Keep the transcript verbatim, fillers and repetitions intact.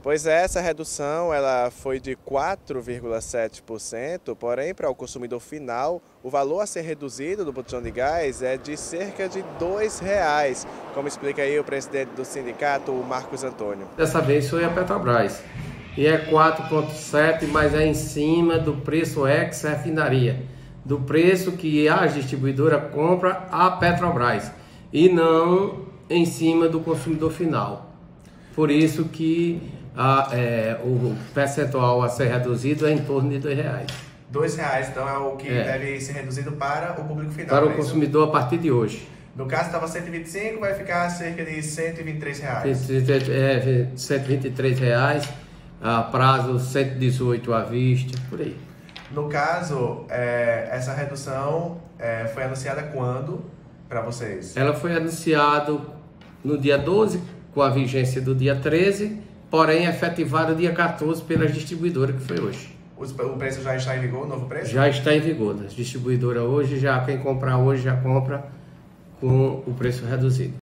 Pois é, essa redução ela foi de quatro vírgula sete por cento, porém para o consumidor final o valor a ser reduzido do botijão de gás é de cerca de dois reais, como explica aí o presidente do sindicato, o Marcos Antônio. Dessa vez foi a Petrobras e é quatro vírgula sete, mas é em cima do preço ex-refinaria, do preço que a distribuidora compra a Petrobras e não em cima do consumidor final. Por isso que a, é, o percentual a ser reduzido é em torno de dois reais. Dois reais, então é o que é. deve ser reduzido para o público final. Para o é consumidor a partir de hoje. No caso estava cento e vinte e cinco, vai ficar cerca de cento e vinte e três reais. É, cento e vinte e três reais, a prazo cento e dezoito à vista, por aí. No caso, é, essa redução é, foi anunciada quando para vocês? Ela foi anunciada no dia doze, com a vigência do dia treze, porém efetivada dia quatorze pelas distribuidoras, que foi hoje. O preço já está em vigor, o novo preço? Já está em vigor. As distribuidoras hoje, já quem comprar hoje já compra com o preço reduzido.